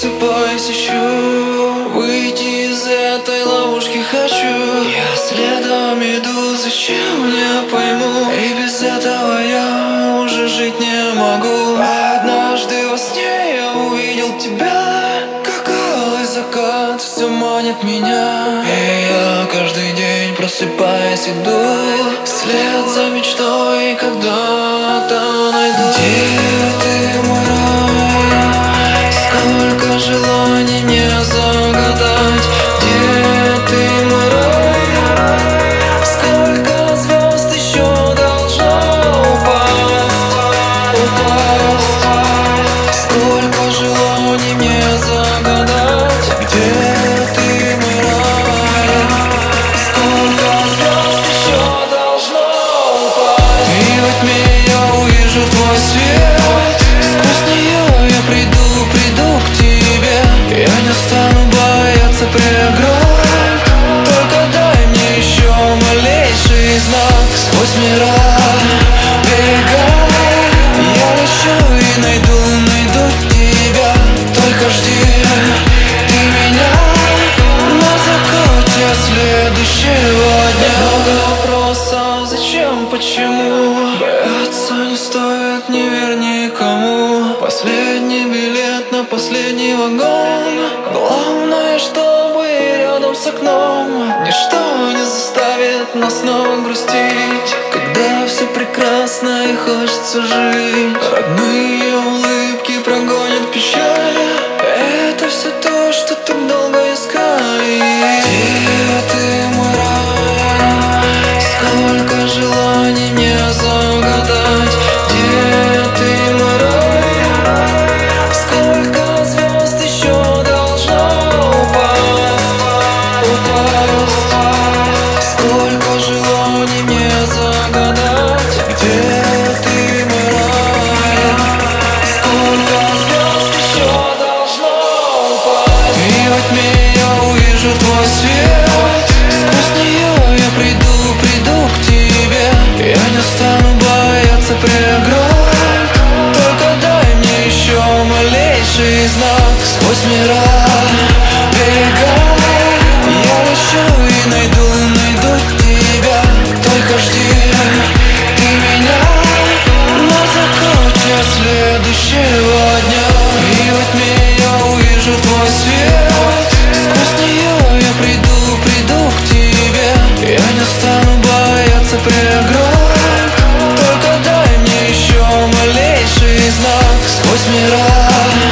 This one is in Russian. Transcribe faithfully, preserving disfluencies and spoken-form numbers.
просыпаюсь, ищу выйти из этой ловушки хочу. Я следом иду, зачем, не пойму. И без этого я уже жить не могу. Однажды во сне я увидел тебя, как алый закат все манит меня. И я каждый день просыпаясь иду вслед за мечтой, когда-то найду. Где ты, мой рай? Сколько желаний мне загадать? Где ты, мой рай? Сколько звезд еще должно упасть, упасть? Сколько желаний мне загадать? Где ты, мой рай? Сколько звезд еще должно упасть? И во тьме я увижу твой свет, сквозь нее я приду, приду к тебе. Я не стану бояться преград, только дай мне еще малейший знак. Сквозь мира, берега я лечу и найду, найду тебя. Только жди ты меня на закате следующего дня. Много вопросов, зачем, почему? Бояться не стоит, не верь никому. Последний билет на последний вагон. Главное, чтобы рядом с окном ничто не заставит нас снова грустить. Когда все прекрасно и хочется жить, родные улыбки прогонят печаль. Это все то, что так долго искали. Где ты, мой рай? Сколько желаний мне загадать? Где ты, мой рай? Сколько звезд еще должно упасть, упасть? Сколько желаний мне загадать? Где ты, мой рай? Сколько звезд еще должно упасть? И во тьме я увижу твой свет, сквозь нее я приду, приду к тебе. Я не стану бояться преград, только дай мне еще малейший знак. Сквозь мира, берега я лечу и найду, найду тебя. Только жди ты меня на закате следующего дня. И во тьме я увижу твой свет, сквозь нее я приду, приду к тебе. Я не стану бояться преград, только дай мне еще малейший знак. Сквозь мира,